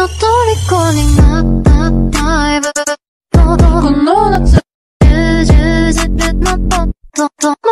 の虜になったタイプ。この夏、充実のポットと